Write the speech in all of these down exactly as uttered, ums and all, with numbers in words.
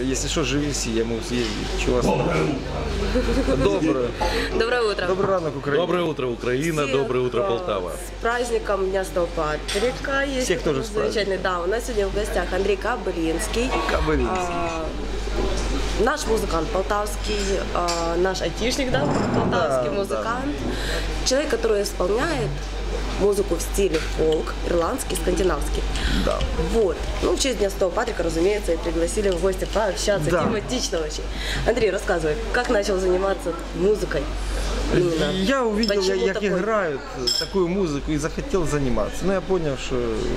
если что, живи, я могу съездить. Чего оставить? Доброе. Доброе утро. Добрый ранок, Украина. Доброе утро, Украина. Всех, Доброе утро, э, Полтава. С праздником Дня Святого Патрика. Есть Всех тоже с замечательный. Да, у нас сегодня в гостях Андрей Кобылинский. Кобылинский. А, наш музыкант полтавский, а, наш айтишник, да, полтавский Да, музыкант. Да. Человек, который исполняет музыку в стиле фолк, ирландский, скандинавский. Да. Вот. Ну, в честь Дня Святого Патрика, разумеется, и пригласили в гости пообщаться. Да. Тематично очень. Андрей, рассказывай, как начал заниматься музыкой? Именно. Я увидел, Почему как такой? играют такую музыку и захотел заниматься. Но я понял, что,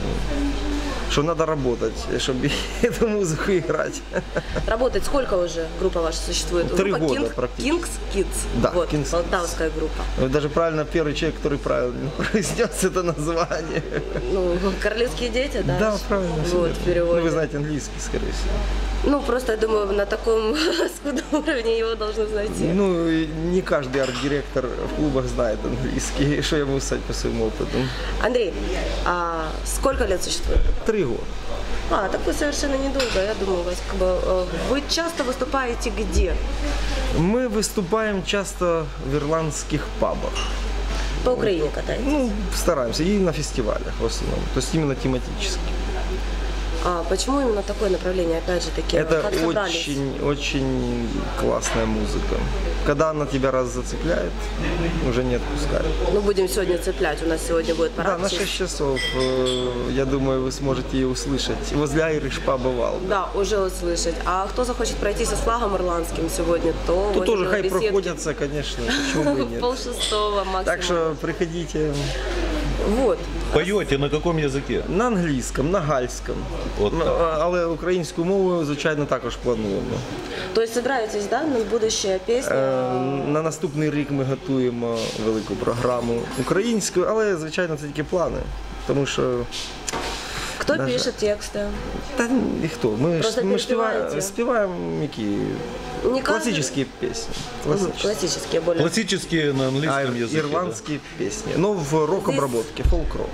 что надо работать, чтобы эту музыку играть. Работать сколько уже группа ваша существует? Три группа года King, практически. Kings Kids. Да, вот, Kings Kids. полтавская группа. Даже правильно первый человек, который правильно произнес это название. Ну, королевские дети, да? Да, правильно. Вот, в переводе. Ну, вы знаете английский, скорее всего. Ну, просто, я думаю, на таком скудном уровне его должны знать все. Ну, и не каждый арт-директор в клубах знает английский, что я могу сказать по своему опыту. Андрей, а сколько лет существует? Три года. А, так вы совершенно недолго, я думаю, у вас как бы... э, Вы часто выступаете где? Мы выступаем часто в ирландских пабах. По Украине катаетесь? Ну, стараемся. И на фестивалях в основном. То есть именно тематически. А почему именно такое направление, опять же таки, Это как собрались? очень, очень классная музыка. Когда она тебя раз зацепляет, уже не отпускает. Ну, будем сегодня цеплять, у нас сегодня будет Да, парад. на шесть часов, э, я думаю, вы сможете ее услышать. Возле Irish паба Вал. Да, уже услышать. А кто захочет пройтись со флагом ирландским сегодня, то... Тут тоже возле хай беседки. проходятся, конечно, почему бы и нет. Пол шестого максимум. Так что приходите Вот. Поете на каком языке? на англійському, на гальському. От Ну, так. але українську мову, звичайно, також плануємо. То есть собираетесь, да, на будущее песня? Е, На наступний рік ми готуємо велику програму українською, але, звичайно, це тільки плани. Тому що Кто даже- пишет тексты? та ніхто. Ми, Просто ж, ми ж співаємо, переспіваєте? співаємо які Не каждый- класичні пісні. Мгм, Класичні. Классические более. Классические на А английском языке. да? ірландські пісні. Ну, в рок-обработці, фолк-рок.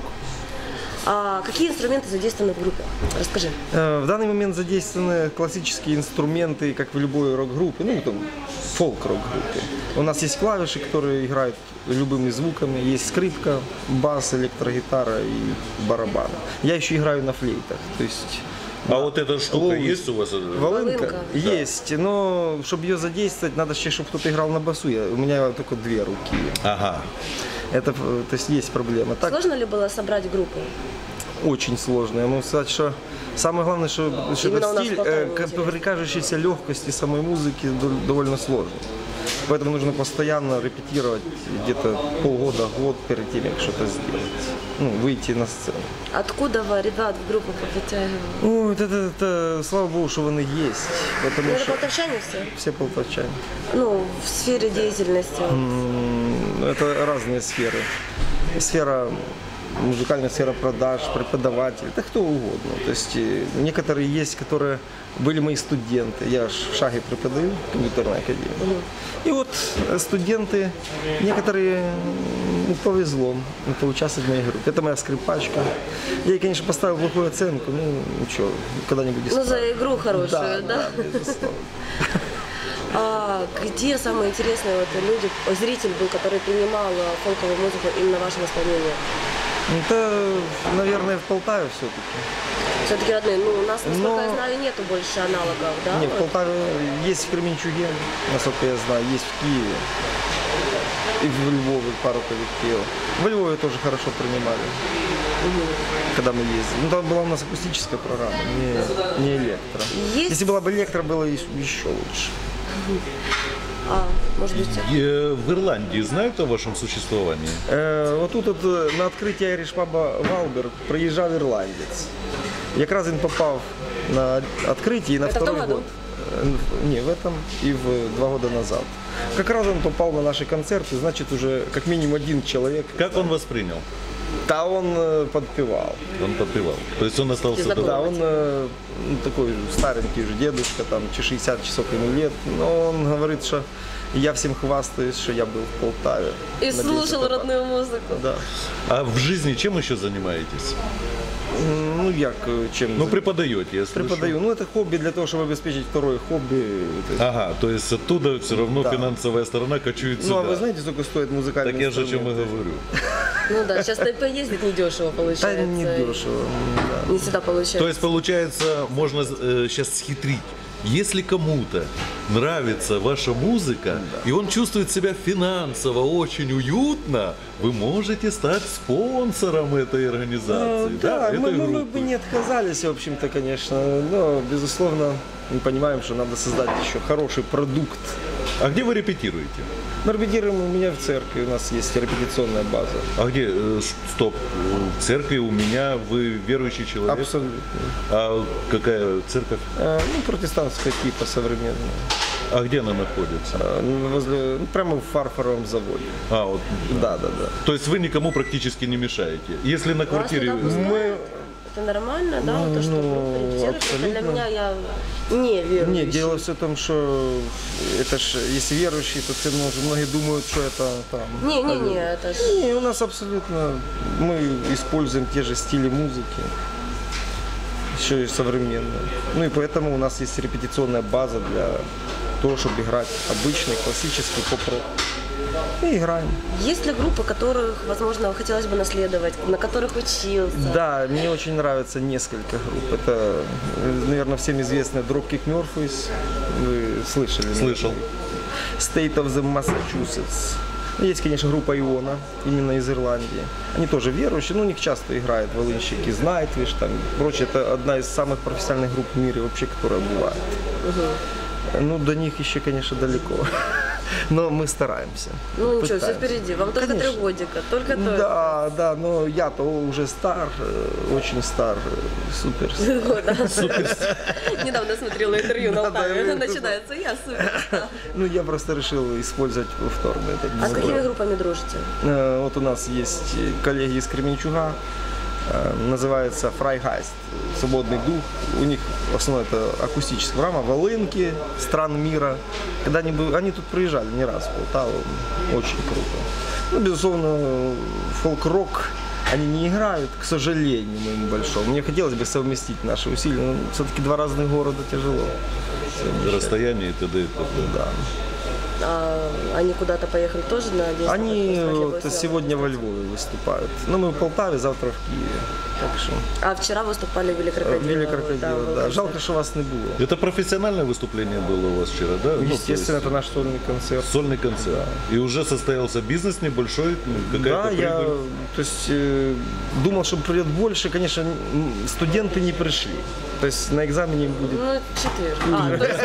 А какие инструменты задействованы в группе? Расскажи. Э, В данный момент задействованы классические инструменты, как в любой рок-группе, ну, там, фолк-рок-группе. У нас есть клавиши, которые играют любыми звуками, есть скрипка, бас, электрогитара и барабаны. Я еще играю на флейтах, то есть А вот эта штука Лоуис. есть у вас? волынка Волынка. есть, но чтобы ее задействовать, надо еще, чтобы кто-то играл на басу. Я, у меня только две руки. Ага. Это, э, то есть есть проблема. Так, Сложно ли было собрать группу? очень сложно. Я могу сказать, что самое главное, что, что Именно этот у нас стиль, хватало э, к- интереса. при кажущейся легкости самой музыки дов- довольно сложный. Поэтому нужно постоянно репетировать где-то полгода, год перед тем, как что-то сделать. Ну, выйти на сцену. Откуда вы ребят в группу подтягивали? Ой, это, это, это, слава богу, что они есть. Ну, Потому это что полтавчане все? все полтавчане. Ну, в сфере деятельности. М, Это разные сферы. Сфера музыкальная сфера продаж, преподаватель, да кто угодно. То есть э, некоторые есть, которые были мои студенты. Я ж в Шаге преподаю в компьютерной академии. И вот э, студенты, некоторые м, повезло поучаствовать в моей группе. Это моя скрипачка. Я ей, конечно, поставил плохую оценку, ну ничего, когда-нибудь Ну, за исправлю. игру хорошую, да? Да, да, безусловно. А где самые интересные вот люди, зритель был, который принимал э, фолковую музыку именно в вашем исполнении? Это, наверное, в Полтаве все-таки. Все-таки родные, ну, у нас, насколько Но- я знаю, нету больше аналогов, да? Нет, в Полтаве есть в Кременчуге, насколько я знаю, есть в Киеве. И в Львове пару коллективов. В Львове тоже хорошо принимали, когда мы ездили. Ну, там была у нас акустическая программа, не, не электро. Есть- Если была бы электро, было ещё- еще лучше. А, может быть, Е- В Ирландии знают о вашем существовании? Е, отут от, е, на відкритті Irish паба Валберг приїжджав ірландець. Якраз він попав на відкриття і на Это в том второй году? год. Е, Не, в этом и в два года назад. Как раз он попал на наши концерты, значит уже как минимум один человек. Как он вас принял? Да, он э, подпевал. Он подпевал. То есть он остался Знакомый. Да, доволен? он э, ну, такой старенький уже дедушка, там че шестьдесят часов ему лет, но он говорит, что я всем хвастаюсь, что я был в Полтаве. и Надеюсь, слушал это так. родную музыку. Да. А в жизни чем еще занимаетесь? ну як, чем... Ну, преподаете, я слышу. Преподаю. Ну, это хобби для того, чтобы обеспечить второе хобби. Ага, то есть оттуда все равно Да. финансовая сторона кочует Ну, сюда. а вы знаете, сколько стоит музыкальный Так я же о чем и инструмент? говорю. Ну да, сейчас на поездить недешево Да, получается. не дешево. Да. Не всегда получается. То есть, получается, можно э, сейчас схитрить. Если кому-то нравится ваша музыка, и он чувствует себя финансово очень уютно, вы можете стать спонсором этой организации. Ну, да, да, этой мы, мы- мы группы. бы не отказались, в общем-то, конечно, но, безусловно, мы понимаем, что надо создать еще хороший продукт. А где вы репетируете? Мы репетируем у меня в церкви, у нас есть репетиционная база. А где? э, ш- Стоп. В церкви у меня вы верующий человек. Абсолютно. А какая церковь? Э, Ну, протестантского типа современная. А где она находится? Э, ну, возле, ну, прямо в фарфоровом заводе. А, вот. Да, да, да. То есть вы никому практически не мешаете. Если на квартире... Вас туда Мы... Это нормально, да? Вот то, что Ну, группа репетирует, это для абсолютно. меня я не верующий. Нет, дело все в том, что это ж, если верующие, то все много- многие думают, что это там... Не-не-не, это ж... Не, у нас абсолютно, мы используем те же стили музыки, еще и современные. Ну и поэтому у нас есть репетиционная база для того, чтобы играть обычный классический поп-рок. И играем. Есть ли группы, которых, возможно, хотелось бы наследовать, на которых учился? Да, мне очень нравится несколько групп. Это, наверное, всем известная Dropkick Murphys. Вы слышали? Слышал. State of the Massachusetts. Есть, конечно, группа Иона, именно из Ирландии. Они тоже верующие, но у них часто играют волынщики из Nightwish, там, и прочее. Это одна из самых профессиональных групп в мире вообще, которая бывает. Ну, до них еще, конечно, далеко. Но мы стараемся. Ну ничего, все Пытаемся. впереди. Вам только Конечно. три годика, только-только. Да, да, но я-то уже стар, э, очень стар, э, супер. Недавно смотрела интервью на Да, да, Алтаве. я Начинается я супер. Ну, я просто решил использовать повторно этот А с какими название. группами дружите? Э, Вот у нас есть коллеги из Кременчуга, э, называется Фрайгайст, свободный дух. У них в основном это акустическая программа, волынки стран мира. Когда они, бы- они тут приезжали не раз в Полтаву, очень круто. Ну, безусловно, фолк-рок они не играют, к сожалению, моему большому. Мне хотелось бы совместить наши усилия, но все-таки два разных города тяжело. совмещать. Расстояние и т.д. и т.п. Да. А, они куда-то поехали тоже на действие? Они вот сегодня во Львове выступают. Ну, мы в Полтаве, завтра в Киеве. Так что А вчера выступали в Вилли Крокодила. Вилли Крокодила, вот, да. вот. Жалко, что вас не было. Это профессиональное выступление было у вас вчера, да? Ну, то Естественно, есть это наш сольный концерт. Сольный концерт. И уже состоялся бизнес небольшой, какая-то Да, я прибыль. то есть, э, думал, что придет больше. Конечно, м, студенты не пришли. То есть на экзамене будет. Ну, четыре. А, то есть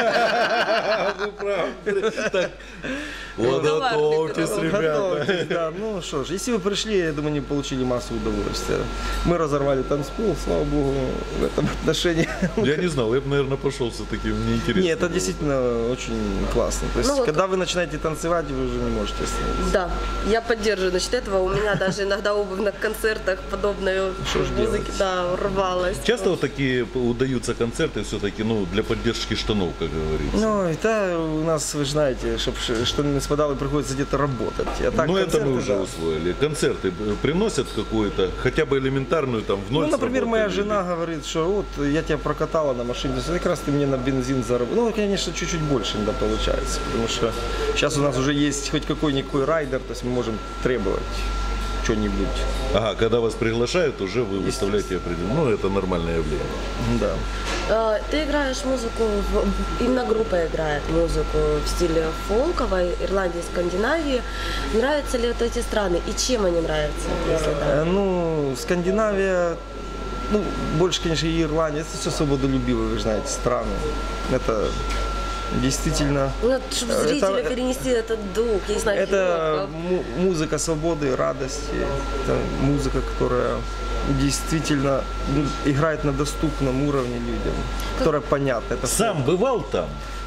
Вы правы. Так, вот Коварный готовьтесь, педагог. ребята. Готовьтесь, да. Ну что ж, если вы пришли, я думаю, не получили массу удовольствия. Мы разорвали танцпол, слава богу, в этом отношении. Я не знал, я бы, наверное, пошел все-таки, мне интересно. Нет, это было. действительно очень классно. То есть, Ну, вот когда вы начинаете танцевать, вы уже не можете остановиться. да, я поддерживаю насчет этого. У меня даже иногда обувь на концертах подобной Что ж музыки, делать? да, рвалась. Часто вот такие удаются концерты все-таки, ну, для поддержки штанов, как говорится. Ну, это у нас, вы же знаете, чтобы что не спадало, приходится где-то работать. А так Ну, это мы концерты, уже да. усвоили. Концерты э, приносят какую-то, хотя бы элементарную, там, в ноль Ну, например, моя сработали. жена говорит, что вот я тебя прокатала на машине, как раз ты мне на бензин заработал. Ну, конечно, чуть-чуть больше иногда получается, потому что сейчас у нас уже есть хоть какой-никакой райдер, то есть мы можем требовать что-нибудь. Ага, когда вас приглашают, уже вы выставляете определенно. Ну, это нормальное явление. Да. А, Ты играешь музыку, в- именно группа играет музыку в стиле фолковой, Ирландии, Скандинавии. Нравятся ли вот эти страны и чем они нравятся, если да? Э, Ну, Скандинавия, ну, больше, конечно, и Ирландия, это все свободолюбивые, вы же знаете, страны. Это действительно... Ну, чтобы Это- зрителю перенести этот дух, я не знаю, Это филолог. му- музыка свободы, радости. Это музыка, которая действительно ну, играет на доступном уровне людям, которая понятна. Это Сам бывал там?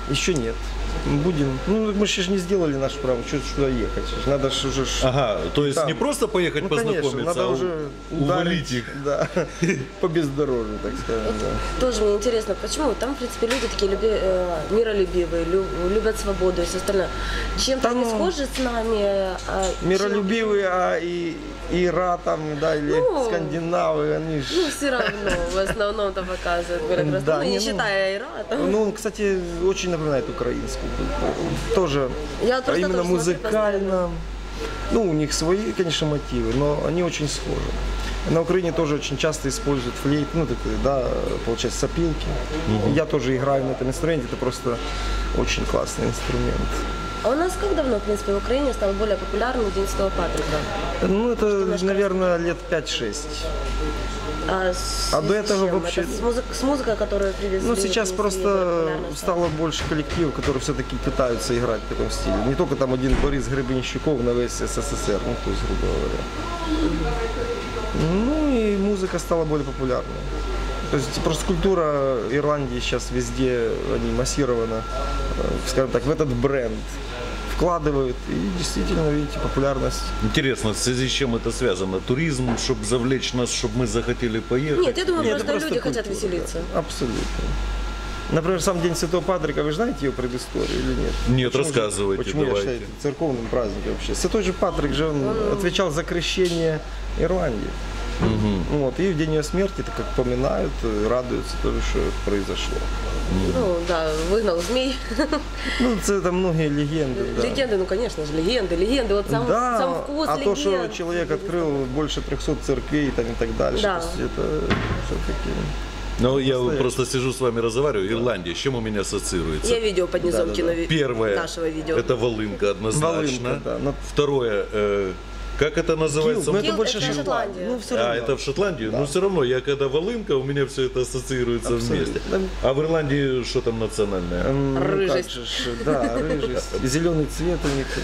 Еще нет. Будем. Ну, мы же не сделали нашу программу, что сюда ехать. Надо же уже... ж- Ага, то есть Там. не просто поехать Ну, конечно, познакомиться, надо а уже у- ударить увалить их. Да, по бездорожью, так скажем. Да. Тоже мне интересно, почему там, в принципе, люди такие люби, э, миролюбивые, лю- любят свободу и все остальное. Чем-то Там, они схожи с нами. А чем- Миролюбивые, а и Ира там, да, или Ну, скандинавы, они ж... Ну, все равно, в основном-то показывают. Говорят, просто, Да, ну, не не, ну, считая Айра. там. Ну, он, кстати, очень напоминает украинскую культуру. Тоже Я вот просто именно тоже смотрю музыкально. Ну, у них свои, конечно, мотивы, но они очень схожи. На Украине тоже очень часто используют флейт, ну, такие, да, получается, сопилки. Я тоже играю на этом инструменте, это просто очень классный инструмент. А у нас как давно, в принципе, в Украине стал более популярным День Святого Патрика? Ну, это, наверное, лет пять-шесть. А, с, А до с этого чем? вообще- Это с, музык, с музыкой, которую привезли? Ну, сейчас принесли, просто популярно стало больше коллективов, которые все-таки пытаются играть в таком стиле. Не только там один Борис Гребенщиков на весь СССР, ну, то есть, грубо говоря. Ну, и музыка стала более популярной. То есть просто культура Ирландии сейчас везде, они массирована, э, скажем так, в этот бренд вкладывают. И действительно, видите, популярность. Интересно, в связи с чем это связано? Туризм, чтобы завлечь нас, чтобы мы захотели поехать? Нет, я думаю, Нет, это просто люди хотят культура, веселиться. да. Абсолютно. Например, сам День Святого Патрика, вы знаете его предысторию или нет? Нет, Почему же- рассказывайте, Почему давайте. я считаю это церковным праздником вообще? Святой же Патрик же он отвечал за крещение Ирландии. Вот, и в день ее смерти, это как поминают, э, радуются тому, что произошло. Ну, да, выгнал змей. Ну, это многие легенды, да. Легенды, ну, конечно же, легенды, легенды. Вот сам, да, сам вкус а легенд. то, что человек открыл больше трехсот церквей там, и так дальше, Да. то есть это все-таки... Ну, я Настоящий. просто сижу с вами разговариваю. Ирландия, с чем у меня ассоциируется? Я видео под низом Да-да-да. кино ви- Первое, нашего видео. это волынка однозначно. Волынка, да, но- Второе, э, как это называется? Килл, ну, это Килл больше это Шотландия. Шотландия. Ну, все А, равно. это в Шотландии? Но все равно, я когда волынка, у меня все это ассоциируется Абсолютно. вместе. А в Ирландии что там национальное? М, ну, Рыжесть. как же ж, да, рыжесть. Зеленый цвет у них.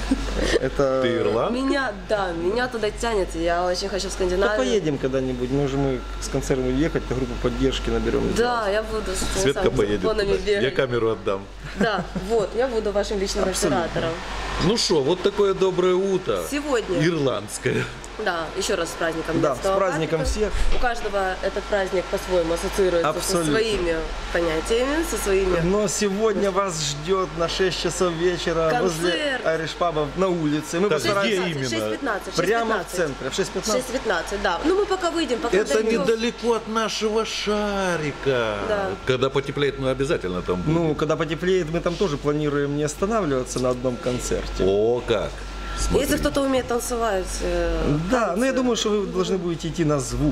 Это... Ты ирланд? Меня, да, меня туда тянет. Я очень хочу в Да Скандинавию. поедем когда-нибудь. Можем мы с концертом ехать, то группу поддержки наберем. Да, я буду с этими Светка самыми поедет фонами туда. бегать. Я камеру отдам. Да, вот, я буду вашим личным Абсолютно. оператором. Ну что, вот такое доброе утро. Сегодня. Ирландское. Да, еще раз с праздником. Да, Детского с праздником Патрика. всех. У каждого этот праздник по-своему ассоциируется Абсолютно. со своими понятиями, со своими... Но сегодня вас ждет на шесть часов вечера возле Концерт. Айриш-паба на улице. Мы Так, постараемся где именно? шесть пятнадцать. прямо в центре. В шесть пятнадцать. шесть пятнадцать, да. Ну мы пока выйдем, пока Это дойдем. недалеко от нашего шарика. Да. Когда потеплеет, мы обязательно там будем. Ну, когда потеплеет, мы там тоже планируем не останавливаться на одном концерте. О, как. Смотри. Если кто-то умеет танцевать. э, Да, но я думаю, что вы должны будете идти на звук.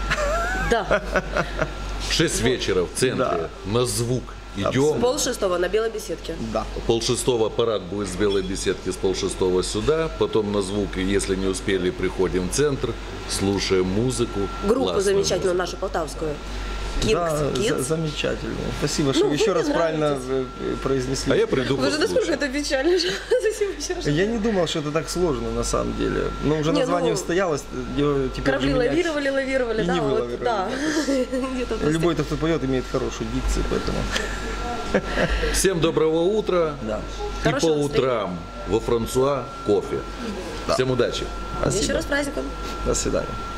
Да. Шесть вечера в центре Да. на звук. Идем. Абсолютно. Пол шестого на белой беседке. Да. Пол шестого парад будет с белой беседки, с пол шестого сюда. Потом на звук, если не успели, приходим в центр, слушаем музыку. Группу классную замечательную музыку. нашу полтавскую. Да, Kings за- Kids. замечательно. Спасибо, что Ну, вы еще вы раз мне правильно нравитесь. э, произнесли. А я приду Вы же насколько послушать. это печально же. Зачем еще раз? Я не думал, что это так сложно на самом деле. Но уже Не, название ну, устоялось, его теперь Корабли уже менять. лавировали, лавировали, И да, не вот, вылавировали, да. Где-то просто- Любой, кто поет, имеет хорошую дикцию, поэтому... Всем доброго утра. Да. И Хорошего по утрам во Франсуа кофе. Всем удачи. Еще раз с праздником. До свидания.